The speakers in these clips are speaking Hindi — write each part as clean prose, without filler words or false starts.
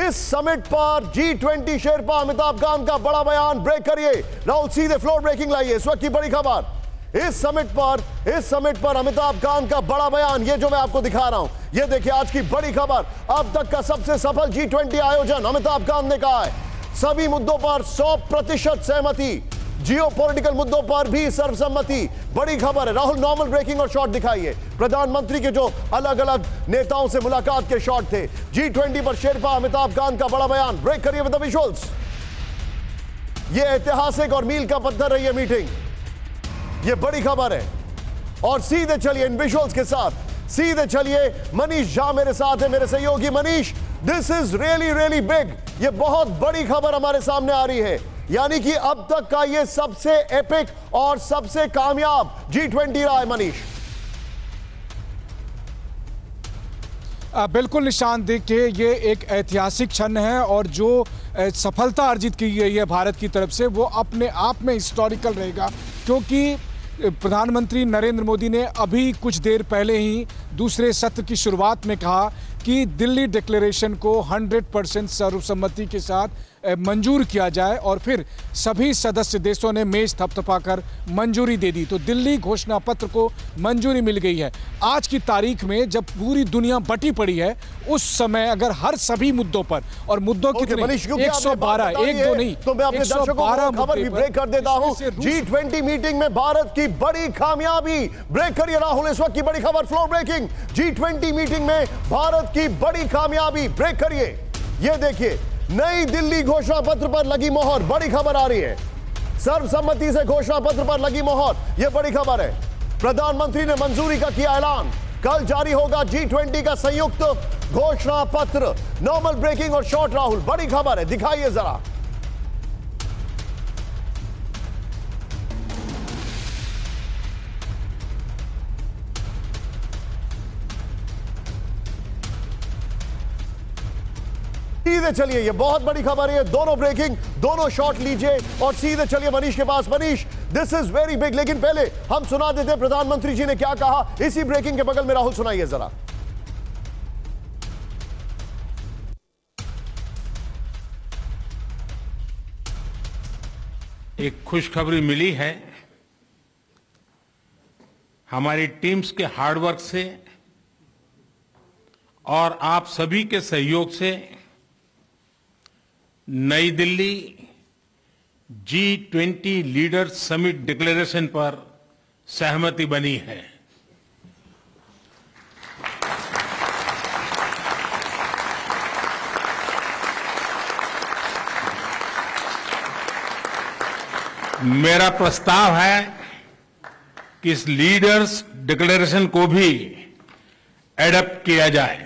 इस समिट पर G20 शेरपा अमिताभ कांत का बड़ा बयान। ब्रेक करिए राहुल, सीधे फ्लोर ब्रेकिंग लाइए। इस वक्त की बड़ी खबर, इस समिट पर अमिताभ कांत का बड़ा बयान, ये जो मैं आपको दिखा रहा हूं, ये देखिए आज की बड़ी खबर। अब तक का सबसे सफल G20 आयोजन, अमिताभ कांत ने कहा है सभी मुद्दों पर 100% सहमति, जियोपॉलिटिकल मुद्दों पर भी सर्वसम्मति। बड़ी खबर है। राहुल, नॉर्मल ब्रेकिंग और शॉट दिखाइए। प्रधानमंत्री के जो अलग अलग नेताओं से मुलाकात के शॉट थे। G20 पर शेरपा अमिताभ कांत का बड़ा बयान। ब्रेक करिए विद द विजुअल्स। ये ऐतिहासिक और मील का पत्थर रही है मीटिंग, ये बड़ी खबर है। और सीधे चलिए इन विजुअल्स के साथ, सीधे चलिए। मनीष झा मेरे साथ है, मेरे सहयोगी। Manish, this is really big. ये बहुत बड़ी खबर हमारे सामने आ रही है, यानी कि अब तक का ये सबसे एपिक और सबसे कामयाब G20 रहा है। मनीष, बिल्कुल निशान, देखिए ये एक ऐतिहासिक क्षण है और जो सफलता अर्जित की गई है भारत की तरफ से वो अपने आप में हिस्टोरिकल रहेगा, क्योंकि प्रधानमंत्री नरेंद्र मोदी ने अभी कुछ देर पहले ही दूसरे सत्र की शुरुआत में कहा कि दिल्ली डिक्लेरेशन को 100% सर्वसम्मति के साथ मंजूर किया जाए और फिर सभी सदस्य देशों ने मेज थपथपाकर मंजूरी दे दी। तो दिल्ली घोषणा पत्र को मंजूरी मिल गई है। आज की तारीख में जब पूरी दुनिया बटी पड़ी है, उस समय अगर हर सभी मुद्दों पर, और मुद्दों कितने 112, एक दो नहीं, तो मैं अपने दर्शकों को खबर भी ब्रेक कर देता हूं। G20 मीटिंग में भारत की बड़ी कामयाबी। ब्रेक करिए राहुल, इस वक्त की बड़ी खबर, फ्लोर ब्रेकिंग। G20 मीटिंग में भारत की बड़ी कामयाबी। ब्रेक करिए, ये देखिए नई दिल्ली घोषणा पत्र पर लगी मोहर। बड़ी खबर आ रही है, सर्वसम्मति से घोषणा पत्र पर लगी मोहर, यह बड़ी खबर है। प्रधानमंत्री ने मंजूरी का किया ऐलान, कल जारी होगा G20 का संयुक्त घोषणा पत्र। नॉर्मल ब्रेकिंग और शॉर्ट राहुल, बड़ी खबर है, दिखाइए जरा। सीधे चलिए, ये बहुत बड़ी खबर है। दोनों ब्रेकिंग, दोनों शॉट लीजिए और सीधे चलिए मनीष के पास। Manish, this is very big. लेकिन पहले हम सुना देते प्रधानमंत्री जी ने क्या कहा। इसी ब्रेकिंग के बगल में राहुल सुनाइए जरा। एक खुशखबरी मिली है, हमारी टीम्स के हार्डवर्क से और आप सभी के सहयोग से नई Delhi G20 leaders summit declaration पर सहमति बनी है। मेरा प्रस्ताव है कि इस लीडर्स डिक्लेरेशन को भी एडॉप्ट किया जाए।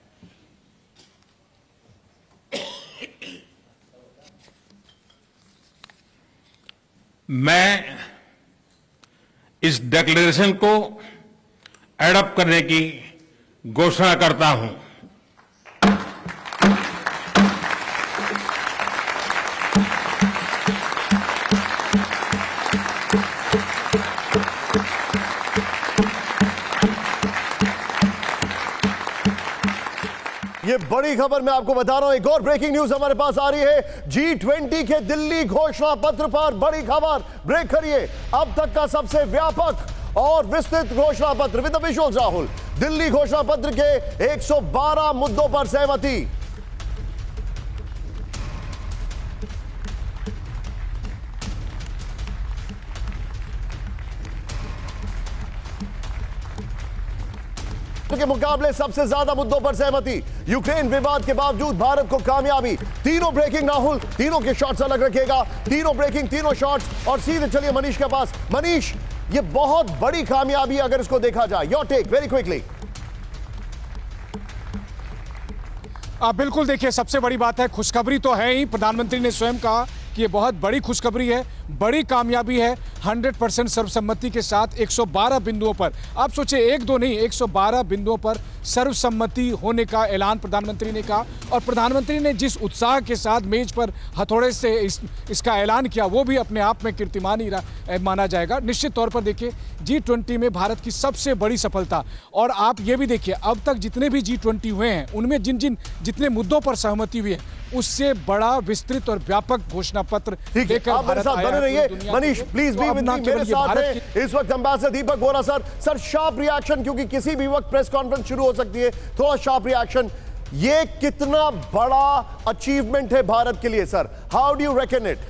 मैं इस डिक्लेरेशन को एडॉप्ट करने की घोषणा करता हूं। ये बड़ी खबर मैं आपको बता रहा हूं। एक और ब्रेकिंग न्यूज हमारे पास आ रही है। G20 के दिल्ली घोषणा पत्र पर बड़ी खबर। ब्रेक करिए, अब तक का सबसे व्यापक और विस्तृत घोषणा पत्र with the visuals Rahul. Delhi घोषणा पत्र के 112 मुद्दों पर सहमति। के मुकाबले सबसे ज्यादा मुद्दों पर सहमति। यूक्रेन विवाद के बावजूद भारत को कामयाबी। तीनों ब्रेकिंग राहुल, तीनों के शॉट्स अलग रखेगा। तीनों ब्रेकिंग, तीनों शॉट्स। और सीधे चलिए मनीष के पास। मनीष, ये बहुत बड़ी कामयाबी अगर इसको देखा जाए, योर टेक वेरी क्विकली। बिल्कुल, देखिए सबसे बड़ी बात है, खुशखबरी तो है ही। प्रधानमंत्री ने स्वयं कहा कि ये बहुत बड़ी खुशखबरी है, बड़ी कामयाबी है। 100% सर्वसम्मति के साथ 112 बिंदुओं पर, आप सोचिए एक दो नहीं 112 बिंदुओं पर सर्वसम्मति होने का ऐलान प्रधानमंत्री ने कहा। और प्रधानमंत्री ने जिस उत्साह के साथ मेज पर हथौड़े से इसका ऐलान किया वो भी अपने आप में कीर्तिमान ही माना जाएगा। निश्चित तौर पर देखिए G20 में भारत की सबसे बड़ी सफलता। और आप ये भी देखिए अब तक जितने भी G20 हुए हैं उनमें जितने मुद्दों पर सहमति हुई है उससे बड़ा विस्तृत और व्यापक घोषणा पत्र लेकर भारत आया। बने रहिए Manish, please be with me, मेरे साथ है इस वक्त ambassador Deepak Bohra sir sharp reaction, क्योंकि किसी भी वक्त प्रेस कॉन्फ्रेंस शुरू हो सकती है, थोड़ा शार्प रिएक्शन। ये कितना बड़ा अचीवमेंट है भारत के लिए sir, how do you reckon it?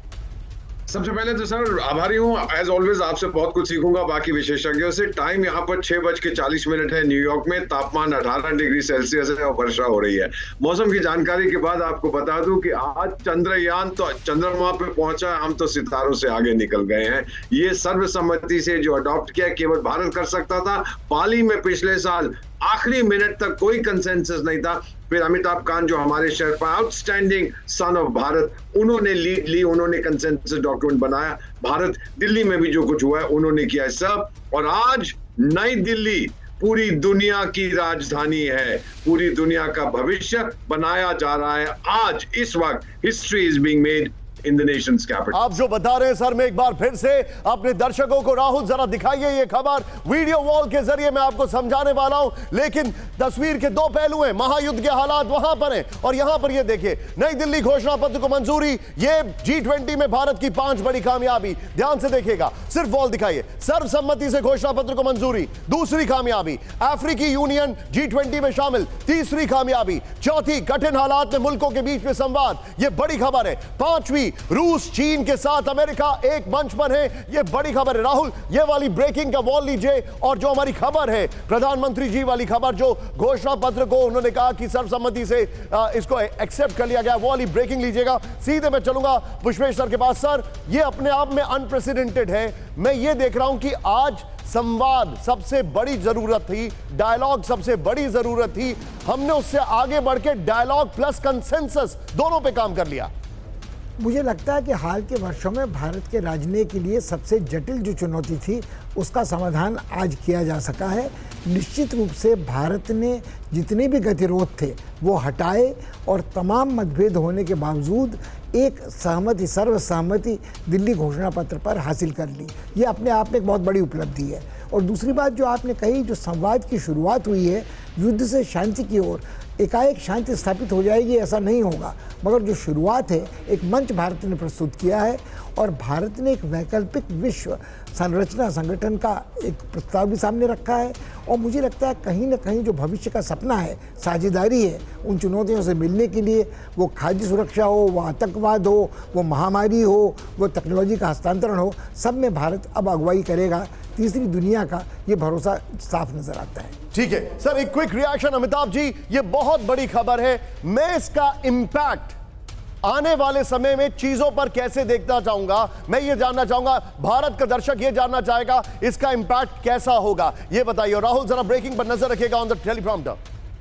सबसे पहले तो सर आभारी हूँ, एज ऑलवेज आपसे बहुत कुछ सीखूंगा बाकी विशेषज्ञों से। टाइम यहाँ पर 6:40 है न्यूयॉर्क में, तापमान 18 डिग्री सेल्सियस है और वर्षा हो रही है। मौसम की जानकारी के बाद आपको बता दूं कि आज चंद्रयान तो चंद्रमा पे पहुंचा, हम तो सितारों से आगे निकल गए हैं। ये सर्वसम्मति से जो अडॉप्ट किया केवल भारत कर सकता था। पाली में पिछले साल आखिरी मिनट तक कोई कंसेंसस नहीं था, फिर अमिताभ कांत जो हमारे sherpa outstanding son of Bharat, उन्होंने लीड ली, उन्होंने कंसेंसस डॉक्यूमेंट बनाया। भारत दिल्ली में भी जो कुछ हुआ है उन्होंने किया है सब। और आज नई दिल्ली पूरी दुनिया की राजधानी है, पूरी दुनिया का भविष्य बनाया जा रहा है। आज इस वक्त history is being made in the nation's capital. आप जो बता रहे हैं सर, मैं एक बार फिर से अपने दर्शकों को, राहुल जरा दिखाइए ये खबर वीडियो वॉल के जरिए, मैं आपको समझाने वाला हूं। लेकिन तस्वीर के दो पहलू हैं, महायुद्ध के हालात वहां पर हैं और यहां पर ये देखिए नई दिल्ली घोषणा पत्र को मंजूरी, ये G20 में भारत की 5 बड़ी कामयाबी। ध्यान से देखिएगा, सिर्फ वॉल दिखाइए। सर्वसम्मति से घोषणा पत्र को मंजूरी, दूसरी कामयाबी। अफ्रीकी यूनियन G20 में शामिल, तीसरी कामयाबी। चौथी, कठिन हालात में मुल्कों के बीच में संवाद, ये बड़ी खबर है। पांचवी, रूस चीन के साथ अमेरिका एक मंच पर है, यह बड़ी खबर है। राहुल ये वाली ब्रेकिंग का वॉल लीजिए, और जो हमारी खबर है प्रधानमंत्री जी वाली खबर, जो घोषणा पत्र को उन्होंने कहा कि सर्वसम्मति से इसको एक्सेप्ट कर लिया गया, वो वाली ब्रेकिंग लीजिएगा। सीधे मैं चलूंगा पुष्पेश सर के पास। सर ये अपने आप में अनप्रेसिडेंटेड है। मैं ये देख रहा हूं कि आज संवाद सबसे बड़ी जरूरत थी, डायलॉग सबसे बड़ी जरूरत थी, हमने उससे आगे बढ़ के डायलॉग प्लस कंसेंसस दोनों पे काम कर लिया। मुझे लगता है कि हाल के वर्षों में भारत के राजनीति के लिए सबसे जटिल जो चुनौती थी उसका समाधान आज किया जा सका है। निश्चित रूप से भारत ने जितने भी गतिरोध थे वो हटाए और तमाम मतभेद होने के बावजूद एक सहमति, सर्वसहमति दिल्ली घोषणा पत्र पर हासिल कर ली। ये अपने आप में एक बहुत बड़ी उपलब्धि है। और दूसरी बात जो आपने कही, जो संवाद की शुरुआत हुई है युद्ध से शांति की ओर, एकाएक शांति स्थापित हो जाएगी ऐसा नहीं होगा, मगर जो शुरुआत है एक मंच भारत ने प्रस्तुत किया है। और भारत ने एक वैकल्पिक विश्व संरचना संगठन का एक प्रस्ताव भी सामने रखा है। और मुझे लगता है कहीं ना कहीं जो भविष्य का सपना है, साझेदारी है उन चुनौतियों से मिलने के लिए, वो खाद्य सुरक्षा हो, वो आतंकवाद हो, वो महामारी हो, वो टेक्नोलॉजी का हस्तांतरण हो, सब में भारत अब अगुवाई करेगा। तीसरी दुनिया का ये भरोसा साफ नजर आता है। ठीक है सर, एक क्विक रिएक्शन अमिताभ जी, ये बहुत बड़ी खबर है। मैं इसका इंपैक्ट आने वाले समय में चीजों पर कैसे देखना चाहूंगा, मैं ये जानना चाहूंगा, भारत का दर्शक ये जानना चाहेगा इसका इंपैक्ट कैसा होगा, ये बताइए। राहुल जरा ब्रेकिंग पर नजर रखिएगा ऑन द टेलीप्रॉम्प्टर।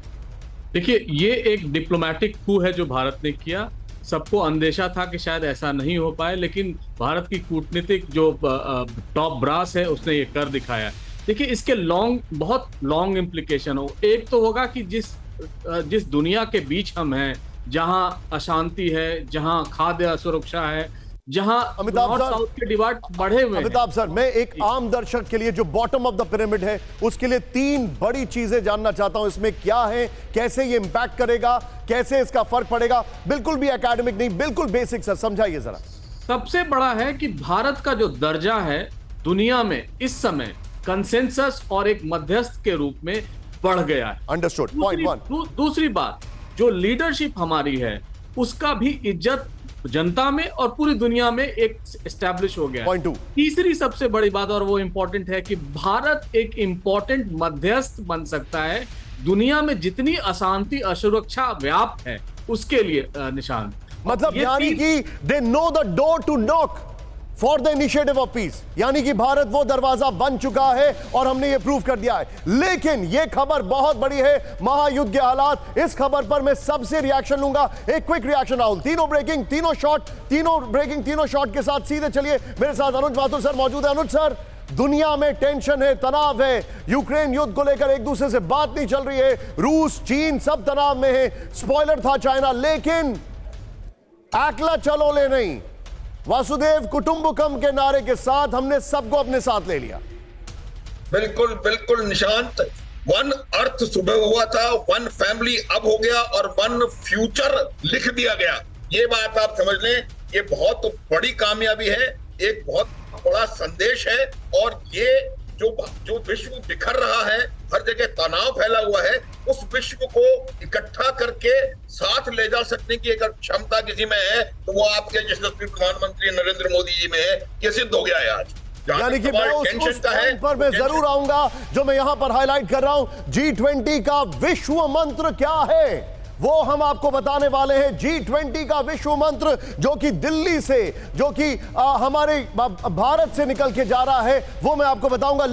देखिए ये एक डिप्लोमेटिक कू है जो भारत ने किया। सबको अंदेशा था कि शायद ऐसा नहीं हो पाए, लेकिन भारत की कूटनीतिक जो टॉप ब्रास है उसने ये कर दिखाया। देखिए इसके बहुत लॉन्ग इम्प्लीकेशन हो। एक तो होगा कि जिस दुनिया के बीच हम हैं, जहां अशांति है, जहां खाद्य असुरक्षा है, जहां नॉर्थ साउथ के डिवाइड बढ़े हुए हैं। अमिताभ सर, मैं एक आम दर्शक के लिए जो बॉटम ऑफ द पिरामिड है उसके लिए 3 बड़ी चीजें जानना चाहता हूं। इसमें क्या है, कैसे ये इंपैक्ट करेगा, कैसे इसका फर्क पड़ेगा, बिल्कुल भी एकेडमिक नहीं, बिल्कुल बेसिक सर, समझाइए जरा। सबसे बड़ा है कि भारत का जो दर्जा है दुनिया में इस समय कंसेंसस और एक मध्यस्थ के रूप में बढ़ गया है। Understood, point 1। दूसरी बात, जो लीडरशिप हमारी है उसका भी इज्जत जनता में और पूरी दुनिया में एक एस्टैब्लिश हो गया है। पॉइंट 2। तीसरी सबसे बड़ी बात, और वो इंपॉर्टेंट है, कि भारत एक इंपॉर्टेंट मध्यस्थ बन सकता है दुनिया में जितनी अशांति असुरक्षा व्याप्त है उसके लिए निशान। मतलब यानी कि they know the door to knock for the initiative of peace, यानी कि भारत वो दरवाजा बन चुका है और हमने ये प्रूव कर दिया है। लेकिन ये खबर बहुत बड़ी है, महायुद्ध के हालात। इस खबर पर मैं सबसे रिएक्शन लूंगा, एक क्विक रिएक्शन राहुल। तीनों ब्रेकिंग, तीनों शॉट, तीनों ब्रेकिंग, तीनों शॉट के साथ सीधे चलिए। मेरे साथ अनुज माथुर सर मौजूद है। अनुज सर, दुनिया में टेंशन है, तनाव है, यूक्रेन युद्ध को लेकर एक दूसरे से बात नहीं चल रही है, रूस चीन सब तनाव में है, स्पॉइलर था चाइना, लेकिन एकला चलो ले नहीं, वासुदेव कुटुंबकम के नारे के साथ हमने सबको अपने साथ ले लिया। बिल्कुल बिल्कुल निशांत, वन अर्थ सुबह हुआ था, वन फैमिली अब हो गया और वन फ्यूचर लिख दिया गया। ये बात आप समझ लें, ये बहुत बड़ी कामयाबी है, एक बहुत बड़ा संदेश है। और ये जो विश्व बिखर रहा है, हर जगह तनाव फैला हुआ है, उस विश्व को इकट्ठा करके साथ ले जा सकने की अगर क्षमता किसी में है तो वो आपके यशस्वी प्रधानमंत्री नरेंद्र मोदी जी में है। ये सिद्ध हो गया है आज। यानी कि मैं उस पॉइंट पर मैं जरूर आऊंगा जो मैं यहां पर हाईलाइट कर रहा हूं। G20 का विश्व मंत्र क्या है वो हम आपको बताने वाले हैं। G20 का विश्व मंत्र जो कि दिल्ली से, जो कि हमारे भारत से निकल के जा रहा है, वो मैं आपको बताऊंगा।